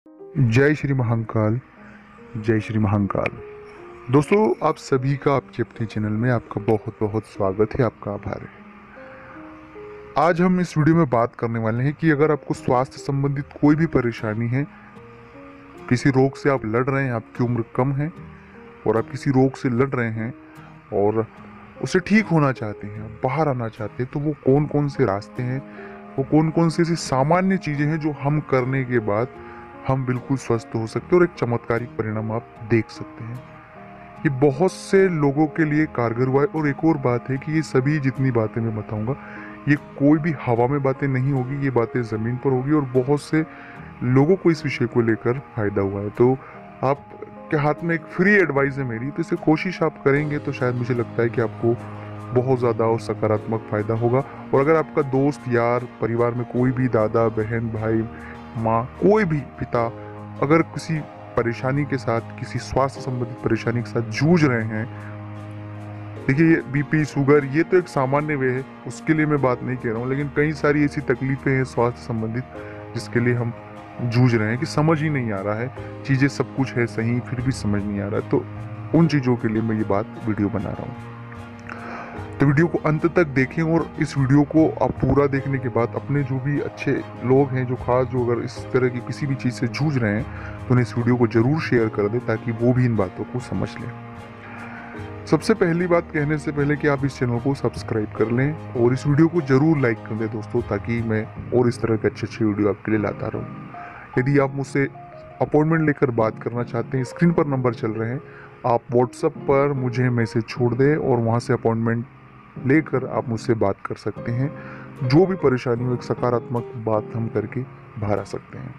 जय श्री महाकाल। जय श्री महाकाल। दोस्तों, आप सभी का आपके अपने चैनल में आपका बहुत बहुत स्वागत है, आपका आभार है। आज हम इस वीडियो में बात करने वाले हैं कि अगर आपको स्वास्थ्य संबंधित कोई भी परेशानी है, किसी रोग से आप लड़ रहे हैं, आपकी उम्र कम है और आप किसी रोग से लड़ रहे हैं और उसे ठीक होना चाहते हैं, बाहर आना चाहते हैं, तो वो कौन कौन से रास्ते हैं, वो कौन कौन से ऐसी सामान्य चीज़ें हैं जो हम करने के बाद हम बिल्कुल स्वस्थ हो सकते हैं और एक चमत्कारिक परिणाम आप देख सकते हैं। ये बहुत से लोगों के लिए कारगर हुआ है। और एक और बात है कि ये सभी जितनी बातें मैं बताऊंगा, ये कोई भी हवा में बातें नहीं होगी, ये बातें ज़मीन पर होगी और बहुत से लोगों को इस विषय को लेकर फायदा हुआ है। तो आपके हाथ में एक फ्री एडवाइस है मेरी, तो इसे कोशिश आप करेंगे तो शायद मुझे लगता है कि आपको बहुत ज़्यादा और सकारात्मक फ़ायदा होगा। और अगर आपका दोस्त, यार, परिवार में कोई भी दादा, बहन, भाई, माँ, कोई भी पिता अगर किसी परेशानी के साथ, किसी स्वास्थ्य संबंधित परेशानी के साथ जूझ रहे हैं, देखिए ये बीपी, शुगर, ये तो एक सामान्य वे है, उसके लिए मैं बात नहीं कह रहा हूँ, लेकिन कई सारी ऐसी तकलीफें हैं स्वास्थ्य संबंधित जिसके लिए हम जूझ रहे हैं कि समझ ही नहीं आ रहा है, चीज़ें सब कुछ है सही फिर भी समझ नहीं आ रहा है, तो उन चीज़ों के लिए मैं ये बात वीडियो बना रहा हूँ। तो वीडियो को अंत तक देखें और इस वीडियो को आप पूरा देखने के बाद अपने जो भी अच्छे लोग हैं, जो खास, जो अगर इस तरह की किसी भी चीज़ से जूझ रहे हैं, तो उन्हें इस वीडियो को जरूर शेयर कर दें ताकि वो भी इन बातों को समझ लें। सबसे पहली बात कहने से पहले कि आप इस चैनल को सब्सक्राइब कर लें और इस वीडियो को जरूर लाइक कर दें दोस्तों, ताकि मैं और इस तरह के अच्छे अच्छे वीडियो आपके लिए लाता रहूँ। यदि आप मुझसे अपॉइंटमेंट लेकर बात करना चाहते हैं, स्क्रीन पर नंबर चल रहे हैं, आप व्हाट्सएप पर मुझे मैसेज छोड़ दें और वहाँ से अपॉइंटमेंट लेकर आप मुझसे बात कर सकते हैं। जो भी परेशानी हो, एक सकारात्मक बात हम करके बाहर आ सकते हैं।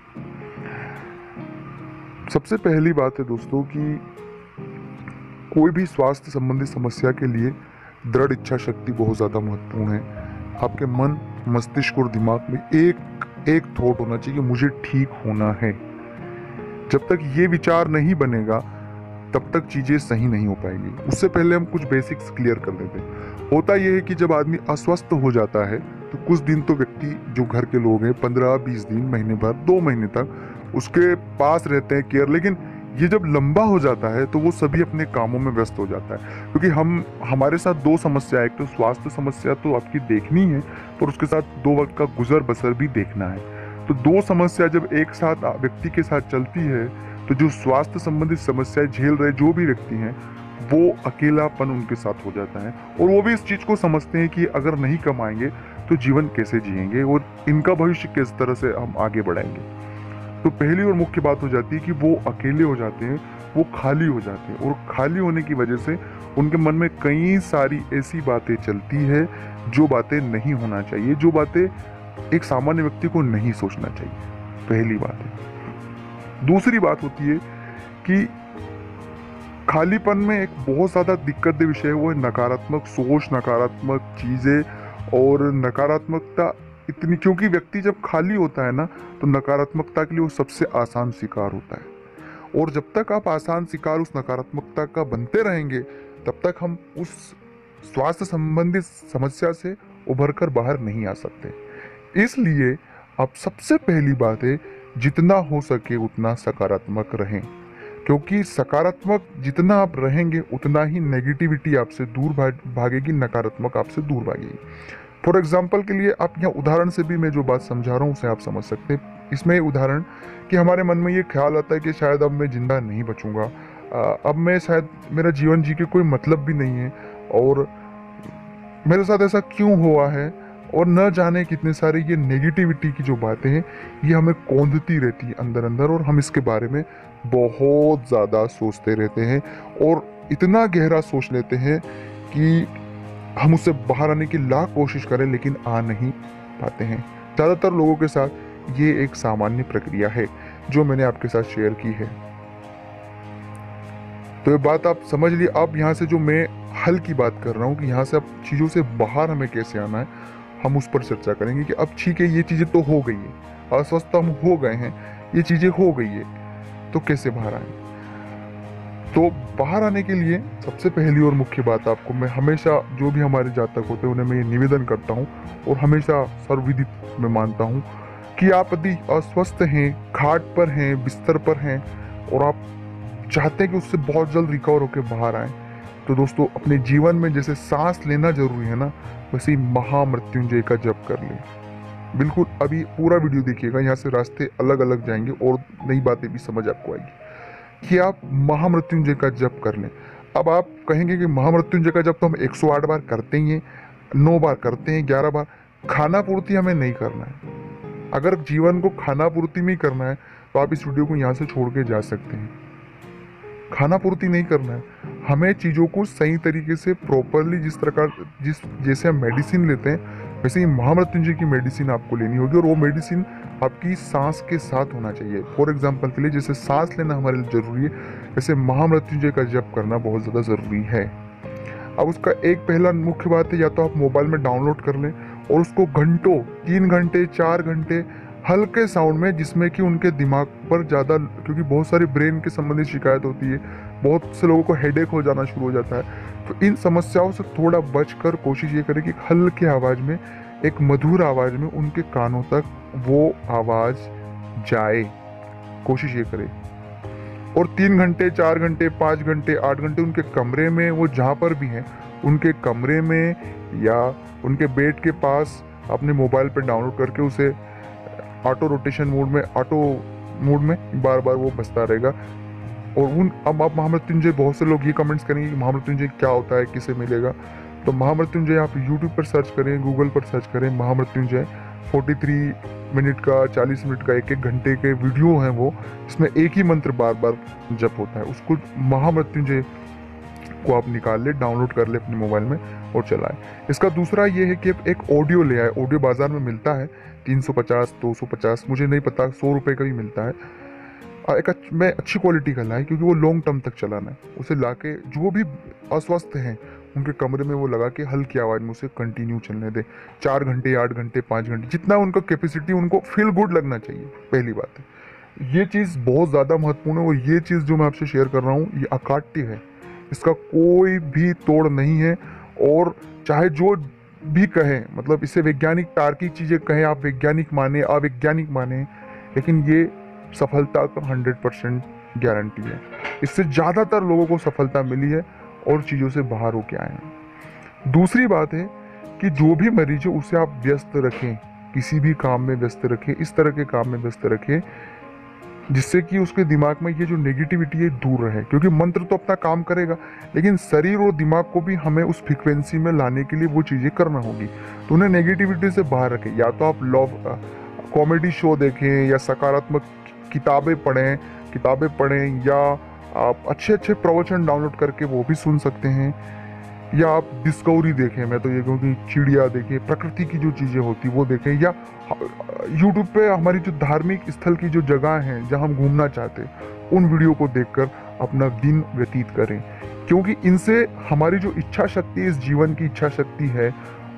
सबसे पहली बात है दोस्तों कि कोई भी स्वास्थ्य संबंधी समस्या के लिए दृढ़ इच्छा शक्ति बहुत ज़्यादा महत्वपूर्ण है। आपके मन, मस्तिष्क और दिमाग में एक एक थॉट होना चाहिए कि मुझे ठीक होना है। जब तक ये विचार नहीं बनेगा तब तक चीज़ें सही नहीं हो पाएंगी। उससे पहले हम कुछ बेसिक्स क्लियर कर देते हैं। होता यह है कि जब आदमी अस्वस्थ हो जाता है तो कुछ दिन तो व्यक्ति, जो घर के लोग हैं, 15-20 दिन, महीने भर, 2 महीने तक उसके पास रहते हैं, केयर। लेकिन ये जब लंबा हो जाता है तो वो सभी अपने कामों में व्यस्त हो जाता है, क्योंकि हमारे साथ दो समस्या है। एक तो स्वास्थ्य समस्या तो आपकी देखनी है, पर उसके साथ 2 वक्त का गुजर बसर भी देखना है। तो 2 समस्या जब एक साथ व्यक्ति के साथ चलती है तो जो स्वास्थ्य संबंधित समस्याएं झेल रहे जो भी व्यक्ति हैं, वो अकेलापन उनके साथ हो जाता है। और वो भी इस चीज़ को समझते हैं कि अगर नहीं कमाएंगे तो जीवन कैसे जिएंगे और इनका भविष्य किस तरह से हम आगे बढ़ाएंगे। तो पहली और मुख्य बात हो जाती है कि वो अकेले हो जाते हैं, वो खाली हो जाते हैं, और खाली होने की वजह से उनके मन में कई सारी ऐसी बातें चलती है जो बातें नहीं होना चाहिए, जो बातें एक सामान्य व्यक्ति को नहीं सोचना चाहिए। पहली बात है। दूसरी बात होती है कि खालीपन में एक बहुत ज़्यादा दिक्कत का विषय है, वो है नकारात्मक सोच, नकारात्मक चीज़ें और नकारात्मकता इतनी, क्योंकि व्यक्ति जब खाली होता है ना, तो नकारात्मकता के लिए वो सबसे आसान शिकार होता है। और जब तक आप आसान शिकार उस नकारात्मकता का बनते रहेंगे, तब तक हम उस स्वास्थ्य संबंधित समस्या से उभर कर बाहर नहीं आ सकते। इसलिए आप, सबसे पहली बात है, जितना हो सके उतना सकारात्मक रहें, क्योंकि सकारात्मक जितना आप रहेंगे उतना ही नेगेटिविटी आपसे दूर भागेगी, नकारात्मक आपसे दूर भागेगी। फॉर एग्जाम्पल के लिए आप यहाँ उदाहरण से भी मैं जो बात समझा रहा हूँ उसे आप समझ सकते हैं। इसमें उदाहरण कि हमारे मन में ये ख्याल आता है कि शायद अब मैं जिंदा नहीं बचूंगा, अब मैं शायद, मेरा जीवन जी के कोई मतलब भी नहीं है, और मेरे साथ ऐसा क्यों हुआ है, और न जाने कितने सारे ये नेगेटिविटी की जो बातें हैं ये हमें कौंधती रहती है अंदर अंदर, और हम इसके बारे में बहुत ज़्यादा सोचते रहते हैं और इतना गहरा सोच लेते हैं कि हम उससे बाहर आने की लाख कोशिश करें लेकिन आ नहीं पाते हैं। ज़्यादातर लोगों के साथ ये एक सामान्य प्रक्रिया है जो मैंने आपके साथ शेयर की है। तो ये बात आप समझ लिए। अब यहाँ से जो मैं हल की बात कर रहा हूँ कि यहाँ से अब चीज़ों से बाहर हमें कैसे आना है, हम उस पर चर्चा करेंगे कि अब ठीक है, ये चीज़ें तो हो गई है, अस्वस्थ हम हो गए हैं, ये चीज़ें हो गई है, तो कैसे बाहर आए। तो बाहर आने के लिए सबसे पहली और मुख्य बात, आपको मैं हमेशा, जो भी हमारे जातक होते हैं उन्हें मैं ये निवेदन करता हूँ और हमेशा सर्वविदित मैं मानता हूँ कि आप यदि अस्वस्थ हैं, खाट पर हैं, बिस्तर पर हैं और आप चाहते हैं कि उससे बहुत जल्द रिकवर होकर बाहर आए, तो दोस्तों अपने जीवन में जैसे सांस लेना जरूरी है ना, वैसे ही महामृत्युंजय का जप कर लें। बिल्कुल अभी पूरा वीडियो देखिएगा, यहाँ से रास्ते अलग अलग जाएंगे और नई बातें भी समझ आपको आएगी कि आप महामृत्युंजय का जप कर लें। अब आप कहेंगे कि महामृत्युंजय का जप तो हम 108 बार करते ही हैं, 9 बार करते हैं, 11 बार। खाना पूर्ति हमें नहीं करना है। अगर जीवन को खाना पूर्ति में ही करना है तो आप इस वीडियो को यहाँ से छोड़ के जा सकते हैं। खाना पूर्ति नहीं करना है, हमें चीज़ों को सही तरीके से प्रॉपरली जैसे हम मेडिसिन लेते हैं वैसे ही महामृत्युंजय की मेडिसिन आपको लेनी होगी, और वो मेडिसिन आपकी सांस के साथ होना चाहिए। फॉर एग्जांपल के लिए जैसे सांस लेना हमारे लिए जरूरी है, वैसे महामृत्युंजय का जप करना बहुत ज़्यादा ज़रूरी है। अब उसका एक पहला मुख्य बात है, या तो आप मोबाइल में डाउनलोड कर लें और उसको घंटों 3 घंटे 4 घंटे हल्के साउंड में, जिसमें कि उनके दिमाग पर ज़्यादा, क्योंकि बहुत सारी ब्रेन के संबंधित शिकायत होती है, बहुत से लोगों को हेडेक हो जाना शुरू हो जाता है, तो इन समस्याओं से थोड़ा बचकर कोशिश ये करें कि हल्के आवाज़ में, एक मधुर आवाज़ में उनके कानों तक वो आवाज़ जाए, कोशिश ये करें। और 3 घंटे 4 घंटे 5 घंटे 8 घंटे उनके कमरे में, वो जहाँ पर भी हैं उनके कमरे में या उनके बेड के पास अपने मोबाइल पर डाउनलोड करके उसे ऑटो रोटेशन मोड में बार बार वो बजता रहेगा। और अब आप महामृत्युंजय, बहुत से लोग ये कमेंट्स करेंगे कि महामृत्युंजय क्या होता है, किसे मिलेगा, तो महामृत्युंजय आप यूट्यूब पर सर्च करें, गूगल पर सर्च करें महामृत्युंजय। 43 मिनट का, 40 मिनट का, 1-1 घंटे के वीडियो हैं वो, इसमें एक ही मंत्र बार बार जप होता है। उसको महामृत्युंजय को आप निकाल ले, डाउनलोड कर ले अपने मोबाइल में और चलाएं। इसका दूसरा ये है कि आप एक ऑडियो ले आए। ऑडियो बाजार में मिलता है 350 250, मुझे नहीं पता, 100 रुपये का भी मिलता है। मैं अच्छी क्वालिटी का लाए, क्योंकि वो लॉन्ग टर्म तक चलाना है। उसे ला के जो भी अस्वस्थ हैं उनके कमरे में वो लगा के हल्की आवाज़ में उसे कंटिन्यू चलने दे, 4 घंटे 8 घंटे 5 घंटे, जितना उनका कैपेसिटी, उनको फील गुड लगना चाहिए। पहली बात है, ये चीज़ बहुत ज़्यादा महत्वपूर्ण है। और ये चीज़ जो मैं आपसे शेयर कर रहा हूँ, ये अकाट्य है, इसका कोई भी तोड़ नहीं है। और चाहे जो भी कहें, मतलब इसे वैज्ञानिक तार्किक चीज़ें कहें, आप वैज्ञानिक माने, अवैज्ञानिक माने, लेकिन ये सफलता का 100% गारंटी है। इससे ज़्यादातर लोगों को सफलता मिली है और चीज़ों से बाहर होके आए हैं। दूसरी बात है कि जो भी मरीज है उसे आप व्यस्त रखें, किसी भी काम में व्यस्त रखें, इस तरह के काम में व्यस्त रखें जिससे कि उसके दिमाग में ये जो नेगेटिविटी है दूर रहे। क्योंकि मंत्र तो अपना काम करेगा, लेकिन शरीर और दिमाग को भी हमें उस फ्रिक्वेंसी में लाने के लिए वो चीज़ें करना होगी। तो उन्हें नेगेटिविटी से बाहर रखें। या तो आप कॉमेडी शो देखें, या सकारात्मक किताबें पढ़ें, या आप अच्छे अच्छे प्रवचन डाउनलोड करके वो भी सुन सकते हैं, या आप डिस्कवरी देखें, मैं तो ये कहूँ कि चिड़िया देखें, प्रकृति की जो चीज़ें होती वो देखें, या यूट्यूब पे हमारी जो धार्मिक स्थल की जो जगह हैं जहाँ हम घूमना चाहते हैं उन वीडियो को देखकर अपना दिन व्यतीत करें। क्योंकि इनसे हमारी जो इच्छा शक्ति, इस जीवन की इच्छा शक्ति है,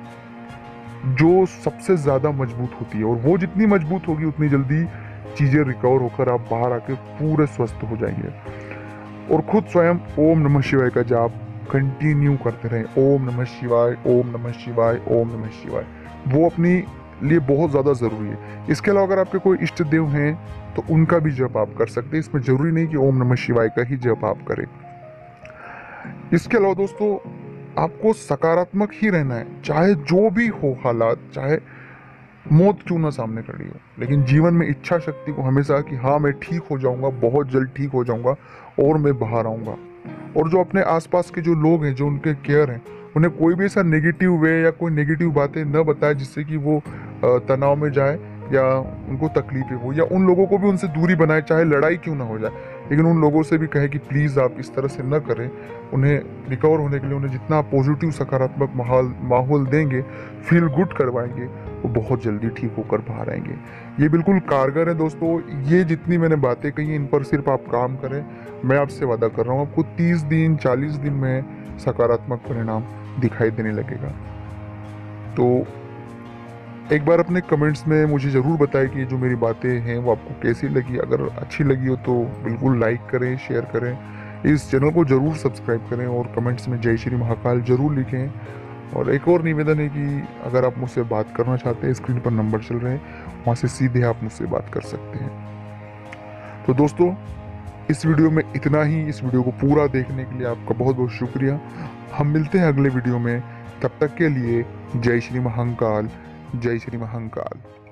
जो सबसे ज़्यादा मजबूत होती है, और वो जितनी मजबूत होगी उतनी जल्दी चीज़ें रिकवर होकर आप बाहर आके पूरे स्वस्थ हो जाएंगे। और खुद स्वयं ओम नमः शिवाय का जाप कंटिन्यू करते रहें। ओम नमः शिवाय, ओम नमः शिवाय, ओम नमः शिवाय, वो अपनी लिए बहुत ज़्यादा ज़रूरी है। इसके अलावा अगर आपके कोई इष्ट देव हैं तो उनका भी जप आप कर सकते हैं। इसमें ज़रूरी नहीं कि ओम नमः शिवाय का ही जप आप करें। इसके अलावा दोस्तों, आपको सकारात्मक ही रहना है, चाहे जो भी हो हालात, चाहे मौत क्यों ना सामने खड़ी हो, लेकिन जीवन में इच्छा शक्ति को हमेशा कि हाँ मैं ठीक हो जाऊंगा, बहुत जल्द ठीक हो जाऊंगा और मैं बाहर आऊंगा। और जो अपने आसपास के जो लोग हैं, जो उनके केयर हैं, उन्हें कोई भी ऐसा नेगेटिव वे या कोई नेगेटिव बातें न बताए जिससे कि वो तनाव में जाए या उनको तकलीफें हो, या उन लोगों को भी उनसे दूरी बनाए, चाहे लड़ाई क्यों ना हो जाए, लेकिन उन लोगों से भी कहे कि प्लीज़ आप इस तरह से न करें। उन्हें रिकवर होने के लिए उन्हें जितना पॉजिटिव सकारात्मक माहौल देंगे, फील गुड करवाएंगे, वो बहुत जल्दी ठीक होकर बाहर आएंगे। ये बिल्कुल कारगर है दोस्तों। ये जितनी मैंने बातें कही इन पर सिर्फ आप काम करें, मैं आपसे वादा कर रहा हूँ आपको 30 दिन 40 दिन में सकारात्मक परिणाम दिखाई देने लगेगा। तो एक बार अपने कमेंट्स में मुझे ज़रूर बताएं कि जो मेरी बातें हैं वो आपको कैसी लगी। अगर अच्छी लगी हो तो बिल्कुल लाइक करें, शेयर करें, इस चैनल को ज़रूर सब्सक्राइब करें और कमेंट्स में जय श्री महाकाल ज़रूर लिखें। और एक और निवेदन है कि अगर आप मुझसे बात करना चाहते हैं, स्क्रीन पर नंबर चल रहे हैं, वहाँ से सीधे आप मुझसे बात कर सकते हैं। तो दोस्तों, इस वीडियो में इतना ही। इस वीडियो को पूरा देखने के लिए आपका बहुत बहुत शुक्रिया। हम मिलते हैं अगले वीडियो में। तब तक के लिए जय श्री महाकाल, जय श्री महाकाल।